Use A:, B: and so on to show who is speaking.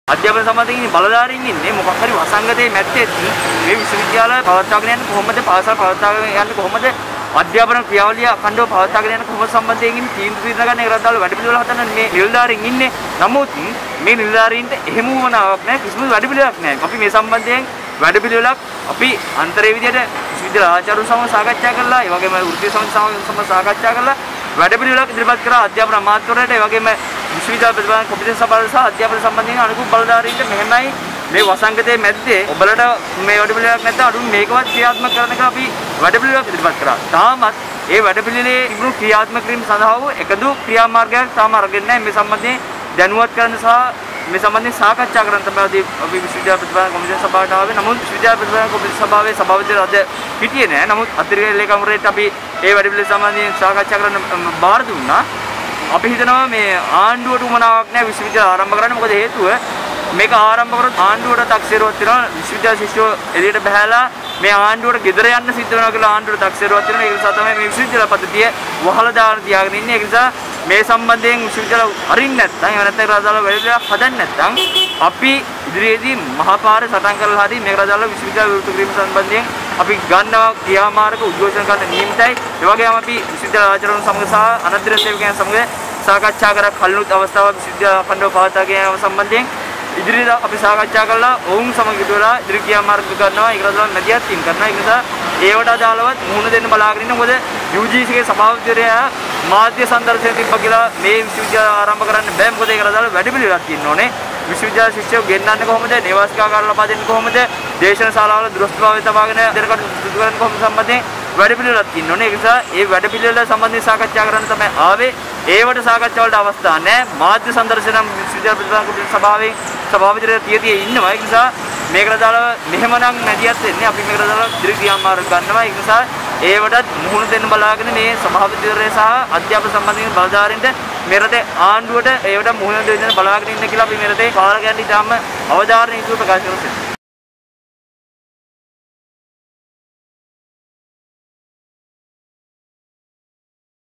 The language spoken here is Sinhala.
A: අධ්‍යාපන සම්බන්ධයෙන් බලධාරීන් ඉන්නේ මොකක් හරි වසංගතයේ මැත්තේ මේ විශ්වවිද්‍යාලය පවත්වාගෙන යන්නේ කොහොමද පාසල් පවත්වාගෙන යන්නේ කොහොමද අධ්‍යාපන ක්‍රියාවලිය අඛණ්ඩව පවත්වාගෙන යන්නේ කොහොමද සම්බන්ධයෙන් තීන්දුව తీරන එක රටවල වැඩපිළිවෙල හදන්න මේ නිලධාරීන් ඉන්නේ. නමුත් මේ නිලධාරීන්ට එහෙම වුණාවක් නැහැ, කිසිම වැඩපිළිවෙලක් නැහැ. අපි මේ සම්බන්ධයෙන් වැඩපිළිවෙලක් අපි අන්තරේ විදියට විශ්වවිද්‍යාල ආචාර්යවරු සමග සාකච්ඡා කළා. ඒ වගේම වෘත්තීය සමිති සමග සාකච්ඡා කළා. වැඩපිළිවෙලක් ඉදිරිපත් කරා අධ්‍යාපන අමාත්‍යවරයාට. ඒ වගේම විශ්වවිද්‍යාල ප්‍රතිපාදන කොමිෂන් සභාව සහ අධ්‍යාපන සම්බන්ධයෙන් අනුකූල බලධාරීන්ට මෙහෙමයි මේ වසංගතයේ මැද්දේ ඔබලට මේ වැඩපිළිවෙලක් නැත්නම් අඩු මේකවත් ක්‍රියාත්මක කරන එක අපි වැඩපිළිවෙලක් ඉදිරිපත් කරා. තාමත් ඒ වැඩපිළිවෙලේ තිබුණු ක්‍රියාත්මක කිරීම සඳහා වූ එකදු ක්‍රියාමාර්ගයක් තාම අරගෙන නැහැ. මේ සම්බන්ධයෙන් දැනුවත් කරන්න සහ මේ සම්බන්ධයෙන් සාකච්ඡා කරන්න තමයි අපි විශ්වවිද්‍යාල ප්‍රතිපාදන කොමිෂන් සභාවට ආවේ. නමුත් විශ්වවිද්‍යාල ප්‍රතිපාදන කොමිෂන් සභාවේ සභාපතිවරු අද හිටියේ නැහැ. නමුත් අතිරික්ත ලේකම්වරයාට අපි ඒ වැඩපිළිවෙල සම්බන්ධයෙන් සාකච්ඡා කරන්න බාර දුන්නා. අපි හිතනවා මේ ආණ්ඩුවට උමනාවක් නැහැ විශ්වවිද්‍යාල ආරම්භ කරන්න. මොකද හේතුව මේක ආරම්භ කරොත් ආණ්ඩුවට තක්සේරුවක් තියෙනවා. විශ්වවිද්‍යාල ශිෂ්‍යෝ එළියට බහැලා මේ ආණ්ඩුවට ගෙදර යන්න සිද්ධ වෙනවා කියලා ආණ්ඩුවට තක්සේරුවක් තියෙනවා. ඒ නිසා තමයි මේ විශ්වවිද්‍යාල පද්ධතිය වහලා දාන තියාගෙන ඉන්නේ. ඒ නිසා මේ සම්බන්ධයෙන් විශ්වවිද්‍යාල අරින්න නැත්නම් එහෙම නැත්නම් රාජාල වැඩිලා හදන්න නැත්නම් අපි ඉදිරියේදී මහපාරේ සටන් කරලා හරි මේක රාජාල විශ්වවිද්‍යාල විවෘත කිරීම සම්බන්ධයෙන් අපි ගන්නවා ක්‍රියාමාර්ග උද්ඝෝෂණ කරන්න නියමිතයි. ඒ වගේම අපි විශ්වවිද්‍යාල ආචාර්යවරුන් සමග සහ අනධිර සේවකයන් සමග සාකච්ඡා කර කලිනුත් අවස්ථාවක් විශ්වවිද්‍යාල අඛණ්ඩව පවත්වාගෙන යාම සම්බන්ධයෙන් ඉදිරියට අපි සාකච්ඡා කළා. ඔවුන් සමග ඉදලා ඉදිරි ක්‍රියාමාර්ග කරනවා. ඒක රාජාල මැදිහත් වීම කරනවා. ඒ නිසා ඒවට අදාළවත් මුහුණ දෙන්න බලාගෙන ඉන්න. මොකද UGC ගේ සභාපතිවරයා මාධ්‍ය සංදර්ශන තිබ්බ කියලා මේ විශ්වවිද්‍යාල ආරම්භ කරන්න බෑ. මොකද ඒක රාජාල වැඩපිළිවෙලක් තියෙන්න ඕනේ. විශ්වවිද්‍යාල ශිෂ්‍යයෝ ගෙන්නන්නේ කොහොමද? නේවාසිකාකාර ලබා දෙන්නේ කොහොමද? දේශන ශාලාවල දුරස්ථභාවය තබාගෙන දෙරකට සිදු කරන්නේ කොහොමද සම්බන්ධයෙන් වැඩපිළිවෙලක් තියෙන්න ඕනේ. ඒ නිසා ඒ වැඩපිළිවෙල සම්බන්ධයෙන් සාකච්ඡා කරන්න තමයි ආවේ. ඒවට සාකච්ඡා වලට අවස්ථා නැහැ. මාධ්‍ය සංදර්ශන විශ්වවිද්‍යාල ප්‍රතිපාදන කොමිෂන් සභාවෙන් සභාපතිවරයා තියදී ඉන්නවා. ඒ නිසා මේකට දාලා මෙහෙමනම් නැදියත් වෙන්නේ අපි මේකට දාලා ඉදිරි ක්‍රියාමාර්ග ගන්නවා. ඒ නිසා ඒවටත් මුහුණ දෙන්න බලාගෙන මේ සභාපතිවරයා සහ අධ්‍යාපන සම්බන්ධයෙන් බලධාරීන්ට මේ රටේ ආණ්ඩුවට ඒවට මුහුණ දෙන්න බලාගෙන ඉන්න කියලා අපි මේ රටේ පාලකයන්ට ඉතාම අවධාරණය යුතුව ප්‍රකාශ කරනවා.